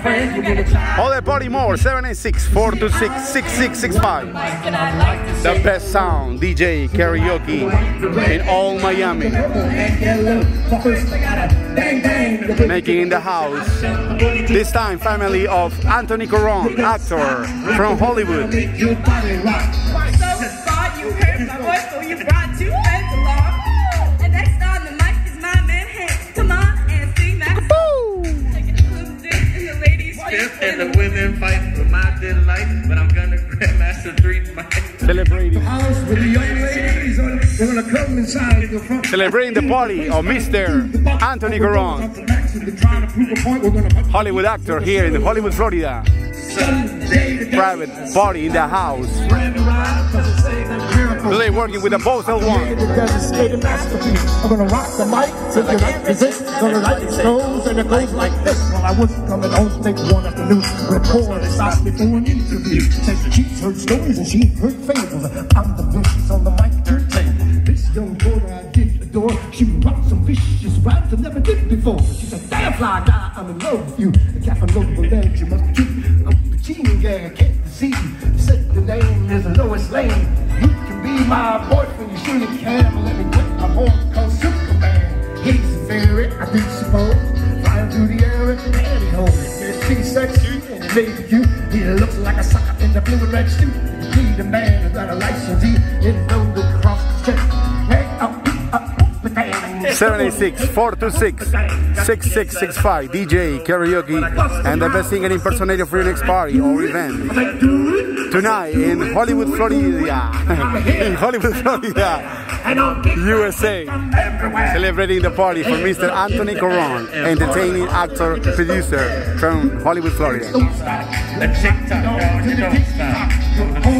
All the party more, 786-426-6665. The best sound, DJ karaoke in all Miami. Making in the house, this time family of Anthony Coron, actor from Hollywood. And the women fight for my delight, but I'm gonna grandmaster 3 mics. Celebrating. House with the young ladies, they're gonna come inside the front. Celebrating the party of Mr. Anthony Coron, Hollywood actor here in Hollywood, Florida. Private party in the house. Today working with the Boston one. I'm gonna rock the mic till you like resist. Gonna like it goes and it goes like this. Well, I wasn't coming home late one afternoon. Record stopped before an interview. Said she's heard stories and she heard fables. I'm the vicious on the mic turntable. This young daughter I did adore. She rocked some vicious rhymes I never did before. She said, damn fly guy, I'm in love with you. The capital legs you must keep. I'm the cheating guy, can't deceive. Said the name is Lois Lane. You can be my boyfriend, you surely can. Let me get my home called Superman. He's a fairy, I do suppose. Flying through the air in pantyhose. She's sexy and it made you. He looks like a sucker in the blue and red suit. Need a man who's got a license. He didn't know the cross the street. Hey, 786-426-6665 DJ karaoke and the best singer impersonator for your next party or event. Tonight in Hollywood, Florida. In Hollywood, Florida, USA. Celebrating the party for Mr. Anthony Coron, entertaining actor, producer from Hollywood, Florida.